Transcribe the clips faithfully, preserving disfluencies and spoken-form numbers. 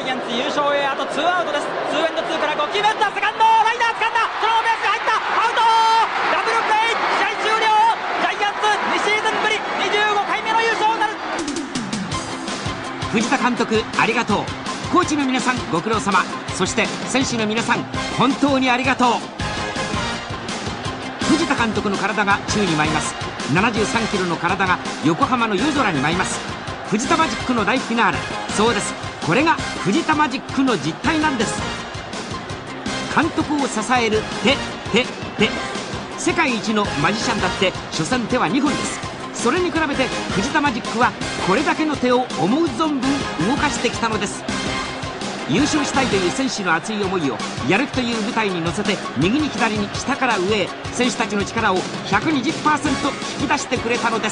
イアンツ優勝へあとツーアウトです。ツーエンドツーからごきゅうめ打ったセカンドライナー掴んだ、そのベースが入った、アウト、ダブルプレー、試合終了。ジャイアンツにシーズンぶりにじゅうごかいめの優勝になる。 藤田監督ありがとう。コーチの皆さんご苦労様。そして選手の皆さん本当にありがとう。藤田監督の体が宙に舞います。ななじゅうさんキロの体が横浜の夜空に舞います。藤田マジックの大フィナーレ。そうです、これが藤田マジックの実態なんです。監督を支える手手手。世界一のマジシャンだって所詮手はにほんです。それに比べて藤田マジックはこれだけの手を思う存分動かしてきたのです。優勝したいという選手の熱い思いをやる気という舞台に乗せて、右に左に下から上へ選手たちの力を ひゃくにじゅっパーセント 引き出してくれたのです。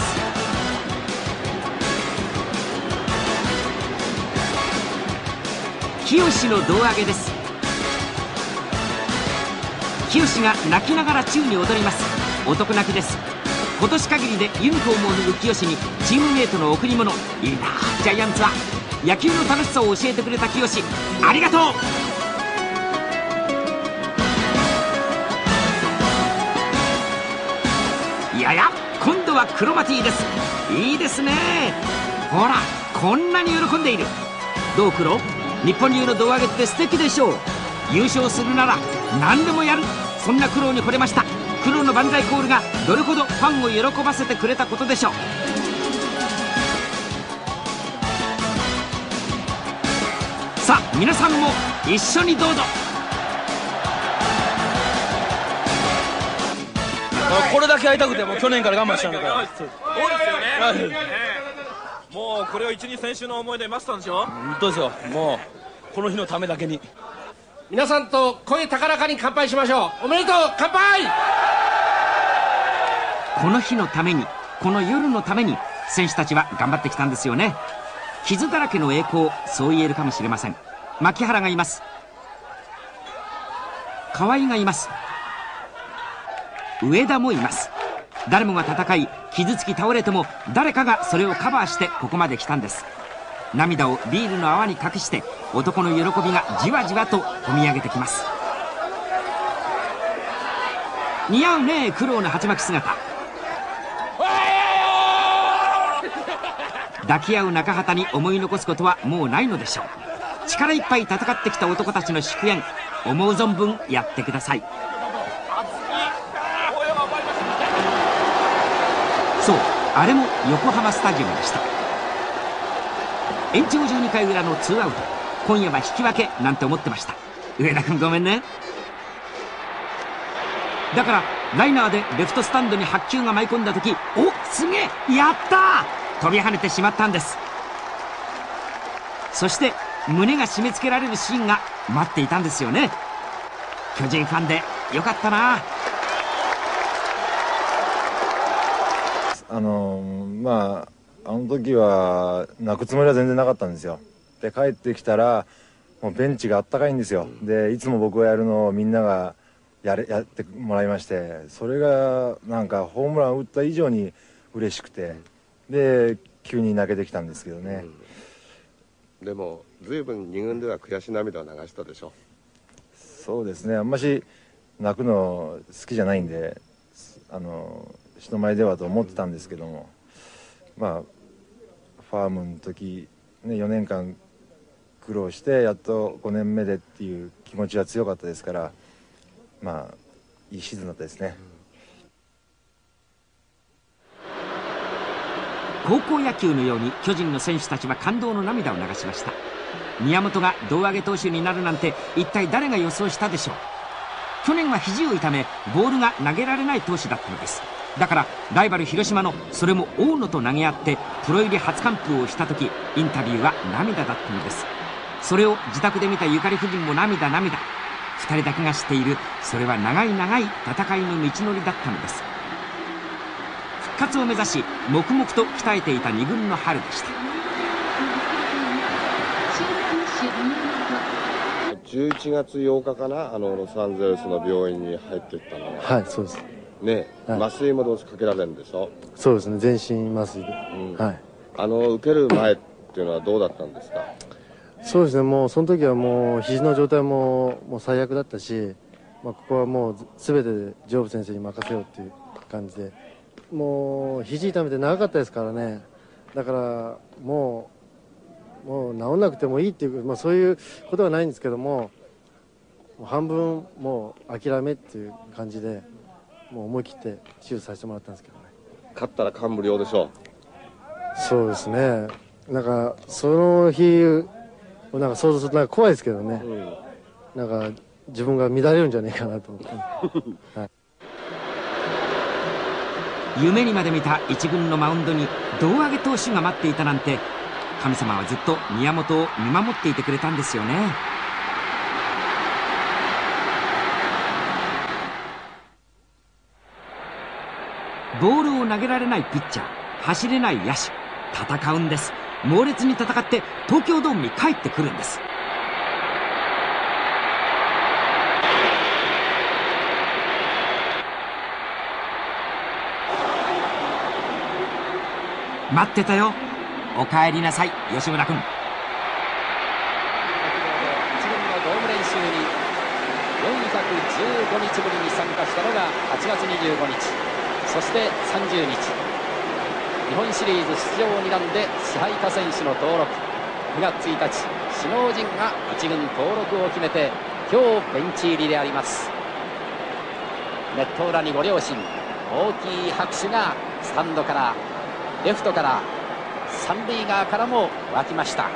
清の胴上げです。清が泣きながら宙に踊ります。男泣きです。今年限りでユニフォームを脱ぐ清にチームメイトの贈り物。いいなジャイアンツは。野球の楽しさを教えてくれた清、ありがとう。いやや、今度はクロマティです。いいですね。ほらこんなに喜んでいる。どうクロ、日本流の胴上げって素敵でしょう。優勝するなら何でもやる、そんな苦労に惚れました。苦労の万歳コールがどれほどファンを喜ばせてくれたことでしょう。さあ皆さんも一緒にどうぞ。 これだけ会いたくても去年から我慢したんだから。 そうですよね。もうこれを一日選手の思いで待ってたんでしょ。 本当ですよ。もうこの日のためだけに。 皆さんと声高らかに乾杯しましょう。おめでとう、乾杯。 この日のために、この夜のために選手たちは頑張ってきたんですよね。傷だらけの栄光、そう言えるかもしれません。牧原がいます。河合がいます。上田もいます。誰もが戦い、傷つき倒れても誰かがそれをカバーしてここまで来たんです。涙をビールの泡に隠して男の喜びがじわじわと込み上げてきます。似合うね苦労の鉢巻き姿。抱き合う中畑に思い残すことはもうないのでしょう。力いっぱい戦ってきた男たちの祝宴、思う存分やってください。そう、あれも横浜スタジアムでした。延長じゅうにかい裏のツーアウト、今夜は引き分けなんて思ってました。上田君ごめんね。だからライナーでレフトスタンドに白球が舞い込んだ時、おすげえやったー、飛び跳ねてしまったんです。そして胸が締め付けられるシーンが待っていたんですよね。巨人ファンでよかったな。 あのまああの時は泣くつもりは全然なかったんですよ。で帰ってきたらもうベンチがあったかいんですよ。でいつも僕がやるのをみんながやれやってもらいまして、それがなんかホームランを打った以上に嬉しくて、で急に泣けてきたんですけどね、 うん、でも随分に軍では悔し涙を流したでしょ。 そうですね、あんまし泣くの好きじゃないんで、あの人前ではと思ってたんですけども、まあファームの時、ね、よねんかん苦労してやっとごねんめでっていう気持ちは強かったですから、まあいいシーズンだったですね。 高校野球のように巨人の選手たちは感動の涙を流しました。宮本が胴上げ投手になるなんて一体誰が予想したでしょう。去年は肘を痛めボールが投げられない投手だったのです。だからライバル広島のそれも大野と投げ合ってプロ入り初完封をした時、インタビューは涙だったのです。それを自宅で見たゆかり夫人も涙涙。二人だけが知っている、それは長い長い戦いの道のりだったのです。復活を目指し黙々と鍛えていた二軍の春でした。 じゅういちがつようかかな、あのロサンゼルスの病院に入っていったのは。 はい、そうですね、 はい、 麻酔もどうせかけられるんでしょ。 そうですね、全身麻酔で、うん、はい。 あの受ける前っていうのはどうだったんですか。 そうですね、もうその時はもう肘の状態ももう最悪だったし、まあ、ここはもう全てジョブ先生に任せようっていう感じで、もう肘痛めて長かったですからね。だからもうもう治んなくてもいいっていう、まあ、そういうことはないんですけども、もう半分もう諦めっていう感じで、もう思い切って手術させてもらったんですけどね。 勝ったら感無量でしょう。そうですね。なんかその日なんか想像するとなんか怖いですけどね、うん、なんか自分が乱れるんじゃないかなと思って、はい、 夢にまで見た一軍のマウンドに胴上げ投手が待っていたなんて、神様はずっと宮本を見守っていてくれたんですよね。ボールを投げられないピッチャー、走れない野手、戦うんです。猛烈に戦って東京ドームに帰ってくるんです。待ってたよ、お帰りなさい吉村君。 一軍のドーム練習によんひゃくじゅうごにちぶりに参加したのがはちがつにじゅうごにち、そしてさんじゅうにち、日本シリーズ出場を睨んで支配下選手の登録、くがつついたち首脳陣が一軍登録を決めて今日ベンチ入りであります。ネット裏にご両親、大きい拍手がスタンドからレフトから三塁側からも湧きました。い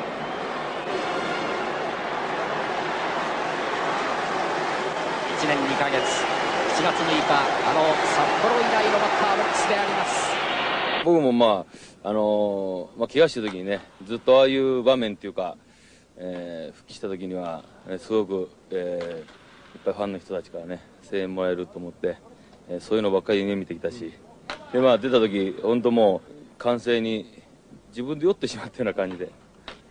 ちねんにかげつ、しちがつむいか、あの札幌以来のバッターボックスであります。 僕もまああのー、まあ怪我した時にね、ずっとああいう場面っていうか、えー、復帰した時にはすごく、えー、いっぱいファンの人たちからね声援もらえると思って、えー、そういうのばっかり夢見てきたし、でまあ出た時本当もう歓声に自分で酔ってしまったような感じで。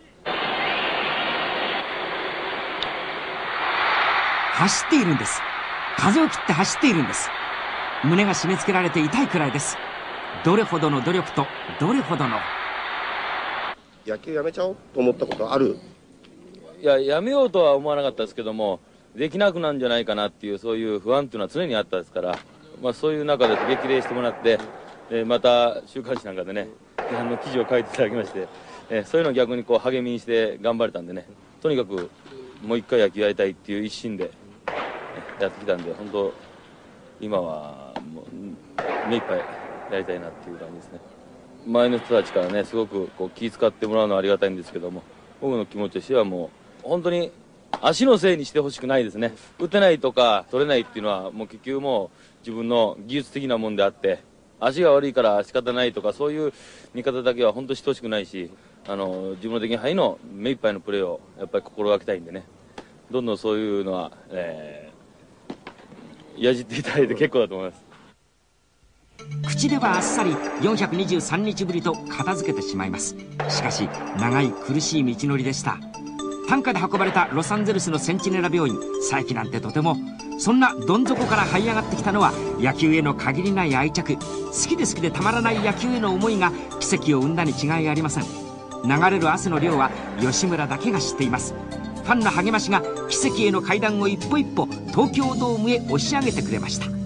走っているんです。風を切って走っているんです。胸が締め付けられて痛いくらいです。どれほどの努力とどれほどの。 野球やめちゃおうと思ったことある？ いや、やめようとは思わなかったですけども、できなくなるんじゃないかなっていうそういう不安っていうのは常にあったですから、まあ、そういう中で激励してもらって、でまた週刊誌なんかでねあの記事を書いていただきまして、えそういうのを逆にこう励みにして頑張れたんでね、とにかくもう一回野球やりたいっていう一心でやってきたんで、本当今はもう目いっぱいやりたいなっていう感じですね。前の人たちからねすごくこう気遣ってもらうのはありがたいんですけども、僕の気持ちとしてはもう本当に足のせいにしてほしくないですね。打てないとか取れないっていうのはもう結局もう自分の技術的なもんであって、足が悪いから仕方ないとかそういう見方だけは本当してほしくないし、あの自分のできない範囲の目いっぱいのプレーをやっぱり心がけたいんでね、どんどんそういうのは、えー、やじっていただいて結構だと思います。 口ではあっさりよんひゃくにじゅうさんにちぶりと片付けてしまいます。しかし長い苦しい道のりでした。担架で運ばれたロサンゼルスのセンチネラ病院、佐伯なんてとても。そんなどん底から這い上がってきたのは野球への限りない愛着、好きで好きでたまらない野球への思いが奇跡を生んだに違いありません。流れる汗の量は吉村だけが知っています。ファンの励ましが奇跡への階段を一歩一歩東京ドームへ押し上げてくれました。